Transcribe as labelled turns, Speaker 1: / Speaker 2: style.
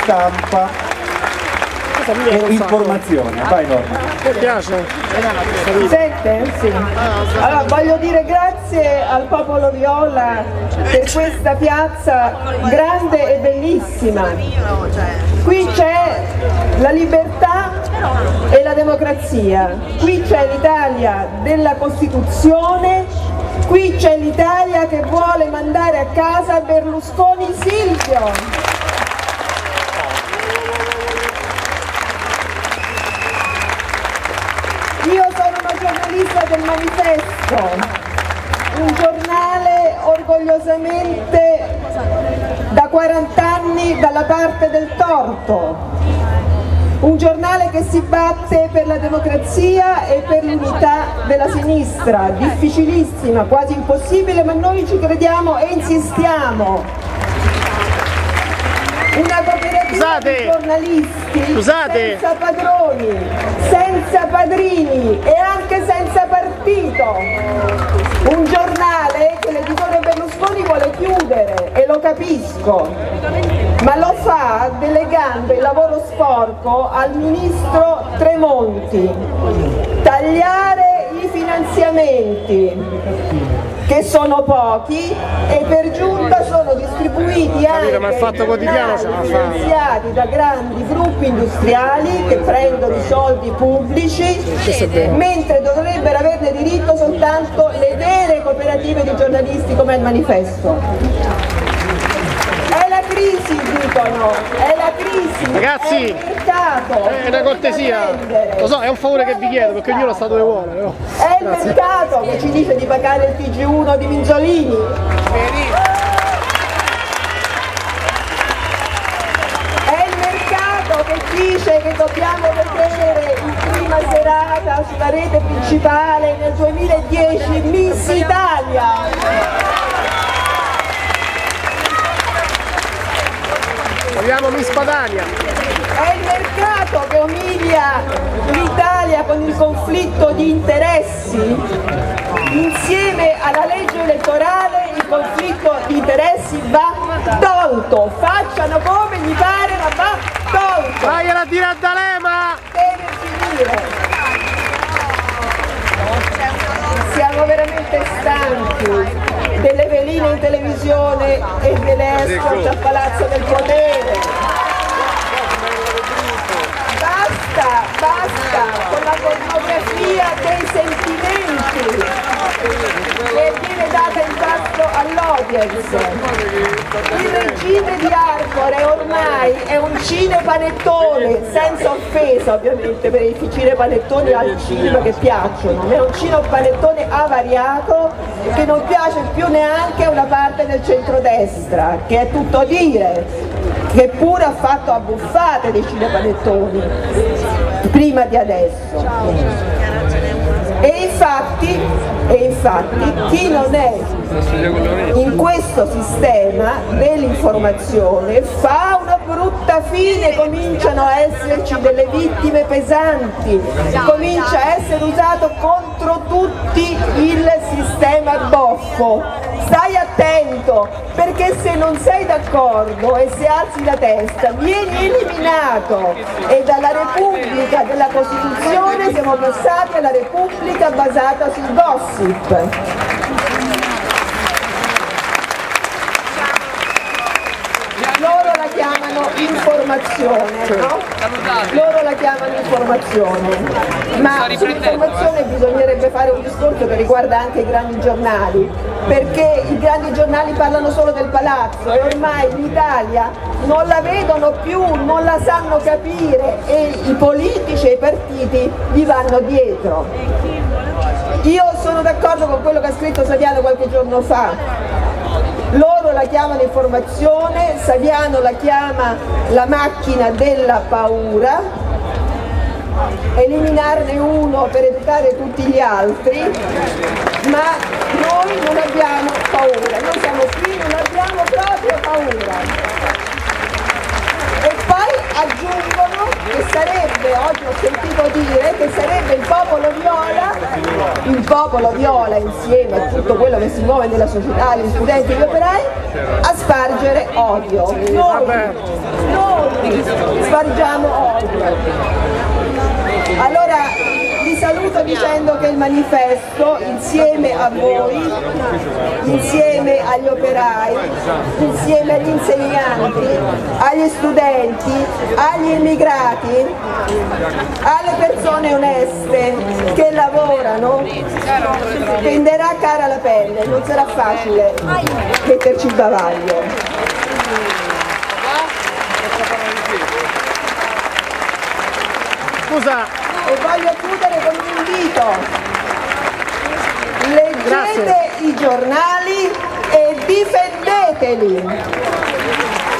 Speaker 1: stampa e informazione. Vai Norma.
Speaker 2: Mi piace?
Speaker 3: Mi sente? Sì. Allora, voglio dire grazie al popolo viola per questa piazza grande e bellissima. Qui c'è la libertà e la democrazia, qui c'è l'Italia della Costituzione, qui c'è l'Italia che vuole mandare a casa Berlusconi Silvio. Io sono una giornalista del Manifesto, un giornale orgogliosamente da 40 anni dalla parte del torto, un giornale che si batte per la democrazia e per l'unità della sinistra, difficilissima, quasi impossibile, ma noi ci crediamo e insistiamo. Una cooperativa di giornalisti senza padroni, senza padrini e anche senza partito. Un giornale che l'editore Berlusconi vuole chiudere e lo capisco, ma lo fa delegando il lavoro sporco al ministro Tremonti. Tagliare i finanziamenti, che sono pochi e per giunta sono distribuiti anche finanziati da grandi gruppi industriali che prendono i soldi pubblici, mentre dovrebbero averne diritto soltanto le vere cooperative di giornalisti come il Manifesto. È la crisi, dicono, è la crisi,
Speaker 2: ragazzi,
Speaker 3: è il mercato,
Speaker 2: è una cortesia, lo so, è un favore che vi chiedo perché ognuno sta dove vuole, no?
Speaker 3: È il mercato che ci dice di pagare il TG1 di Minzolini. È il mercato che dice che dobbiamo vedere in prima serata sulla rete principale nel 2010 Miss Italia.
Speaker 2: Vogliamo Miss Padania.
Speaker 3: È il mercato che umilia l'Italia con il conflitto di interessi. Insieme alla legge elettorale il conflitto di interessi va tolto. Facciano come gli pare, ma va tolto.
Speaker 2: Vai a dire a D'Alema!
Speaker 3: Deve finire. Siamo veramente stanchi delle veline in televisione e delle escort a Palazzo del Potere. Basta con la pornografia dei sentimenti che viene data in pasto all'audience. Il regime di Arcore ormai è un cinepanettone, senza offesa ovviamente per i cinepanettoni al cinema che piacciono, è un cinepanettone avariato che non piace più neanche a una parte del centrodestra, che è tutto dire, che pure ha fatto abbuffate dei cinepanettoni prima di adesso. E infatti chi non è in questo sistema dell'informazione fa una brutta fine, cominciano a esserci delle vittime pesanti, comincia a essere usato contro tutti il sistema boffo. Stai attento, perché se non sei d'accordo e se alzi la testa vieni eliminato, e dalla Repubblica della Costituzione siamo passati alla Repubblica basata sul gossip. Loro la chiamano informazione, no? Loro la chiamano informazione, ma sull'informazione bisognerebbe fare un discorso che riguarda anche i grandi giornali, perché i grandi giornali parlano solo del palazzo e ormai l'Italia non la vedono più, non la sanno capire e i politici e i partiti gli vanno dietro. Io sono d'accordo con quello che ha scritto Saviano qualche giorno fa. Loro la chiamano informazione, Saviano la chiama la macchina della paura, eliminarne uno per educare tutti gli altri, ma noi non abbiamo paura, noi siamo qui, non abbiamo proprio paura. E poi aggiungono che sarebbe, oggi ho sentito dire, che sarebbe il popolo viola insieme a tutto quello che si muove nella società, gli studenti e gli operai, a spargere odio. Noi tutti spargiamo odio. Allora vi saluto dicendo che il manifesto, insieme a voi, insieme agli operai, insieme agli insegnanti, agli studenti, agli immigrati, alle persone oneste che lavorano, spenderà cara la pelle, non sarà facile metterci il bavaglio.
Speaker 2: Scusa.
Speaker 3: E voglio chiudere con un invito: leggete i giornali e difendeteli.